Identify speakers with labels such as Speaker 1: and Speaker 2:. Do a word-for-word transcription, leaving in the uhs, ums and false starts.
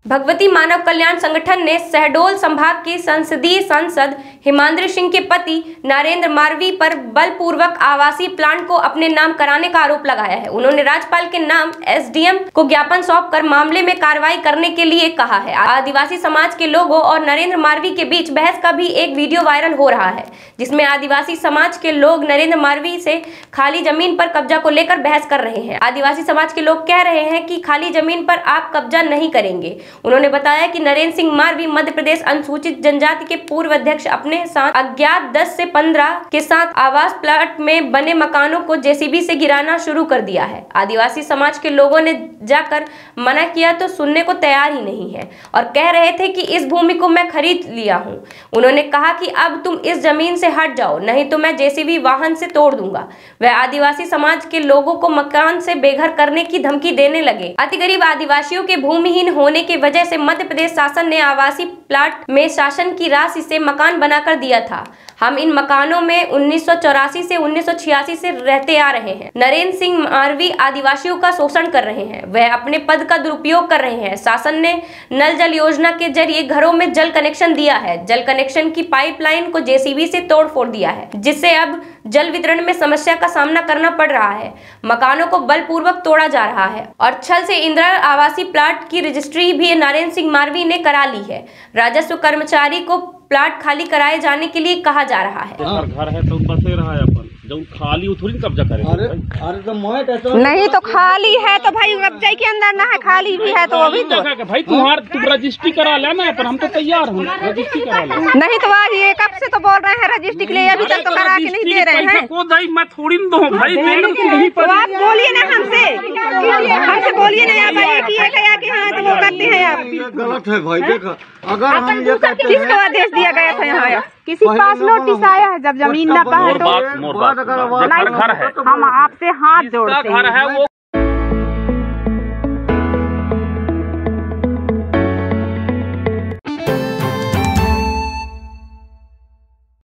Speaker 1: भगवती मानव कल्याण संगठन ने शहडोल संभाग के संसदीय सांसद हिमांद्र सिंह के पति नरेंद्र मारवी पर बलपूर्वक आवासीय प्लांट को अपने नाम कराने का आरोप लगाया है। उन्होंने राज्यपाल के नाम एसडीएम को ज्ञापन सौंपकर मामले में कार्रवाई करने के लिए कहा है। आदिवासी समाज के लोगों और नरेंद्र मारवी के बीच बहस का भी एक वीडियो वायरल हो रहा है, जिसमें आदिवासी समाज के लोग नरेंद्र मारवी से खाली जमीन पर कब्जा को लेकर बहस कर रहे हैं। आदिवासी समाज के लोग कह रहे हैं कि खाली जमीन पर आप कब्जा नहीं करेंगे। उन्होंने बताया कि नरेंद्र सिंह मारवी मध्य प्रदेश अनुसूचित जनजाति के पूर्व अध्यक्ष अपने साथ अज्ञात दस से पंद्रह के साथ आवास प्लाट में बने मकानों को जेसीबी से गिराना शुरू कर दिया है। आदिवासी समाज के लोगों ने जाकर मना किया तो सुनने को तैयार ही नहीं है और कह रहे थे कि इस भूमि को मैं खरीद लिया हूं। उन्होंने कहा कि अब तुम इस जमीन से हट जाओ, नहीं तो मैं जेसीबी वाहन से तोड़ दूंगा। वह आदिवासी समाज के लोगों को मकान से बेघर करने की धमकी देने लगे। अति गरीब आदिवासियों के भूमिहीन होने के वजह से मध्य प्रदेश शासन ने आवासीय प्लाट में शासन की राशि से मकान बनाकर दिया था। हम इन मकानों में उन्नीस सौ चौरासी से उन्नीस सौ छियासी से रहते आ रहे हैं। नरेंद्र सिंह मारवी आदिवासियों का शोषण कर रहे हैं, वह अपने पद का दुरुपयोग कर रहे हैं। शासन ने नल जल योजना के जरिए घरों में जल कनेक्शन दिया है। जल कनेक्शन की पाइपलाइन को जेसीबी से तोड़ फोड़ दिया है, जिससे अब जल वितरण में समस्या का सामना करना पड़ रहा है। मकानों को बलपूर्वक तोड़ा जा रहा है और छल से इंदिरा आवासीय प्लाट की रजिस्ट्री भी नरेंद्र सिंह मारवी ने करा ली है। राजस्व कर्मचारी को प्लाट खाली कराए जाने के लिए कहा जा रहा है।
Speaker 2: घर है तो बसे रहा है अपन, जब खाली थोड़ी कब्जा करेंगे।
Speaker 3: अरे अरे तो मोहट है तो
Speaker 4: नहीं तो खाली है तो भाई कब्जा के अंदर ना है, खाली भी है तो वो भी तो
Speaker 2: भाई तुम्हार तुम रजिस्ट्री करा लेना है, पर हम तो तैयार हूँ रजिस्ट्री करा लेना।
Speaker 4: नहीं तो आज ये कब से तो बोल रहे हैं रजिस्ट्री के लिए, अभी तक तो करा के नहीं दे रहे हैं।
Speaker 2: को भाई मैं थोड़ी न दूं भाई,
Speaker 4: तो आप बोलिए ना हमसे, हमसे बोलिए ना आप, ये किए क्या कि हाँ तो वो करते हैं आप।
Speaker 3: गलत है भाई, देखो अगर हम ये कहते हैं
Speaker 4: किसको आदेश दिया गया था यहाँ,
Speaker 5: किसी पास नोटिस आया है जब जमीन न पाए तो
Speaker 2: मोर बात मोर बात घर है,
Speaker 5: हम आपसे हाथ जोड़ते हैं।